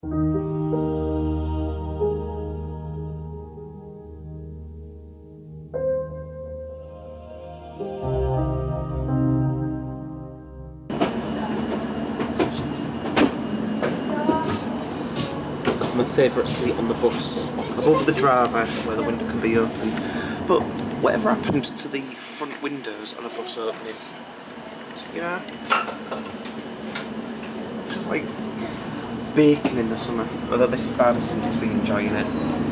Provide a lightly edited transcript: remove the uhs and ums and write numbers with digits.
My favourite seat on the bus, above the driver where the window can be open. But whatever happened to the front windows on a bus opening? Yeah, it's just like baking in the summer, although this spider seems to be enjoying it.